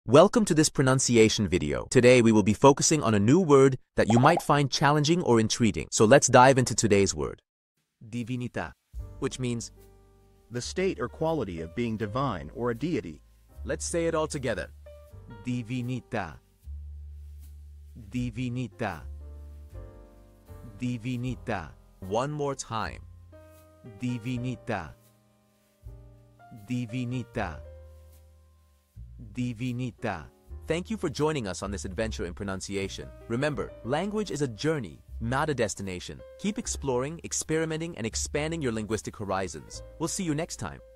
Welcome to this pronunciation video. Today we will be focusing on a new word that you might find challenging or intriguing. So let's dive into today's word. Divinità, which means the state or quality of being divine or a deity. let's say it all together. Divinità. Divinità. Divinità. One more time. Divinità. Divinità. Divinità. Thank you for joining us on this adventure in pronunciation. Remember, language is a journey, not a destination. Keep exploring, experimenting, and expanding your linguistic horizons. We'll see you next time.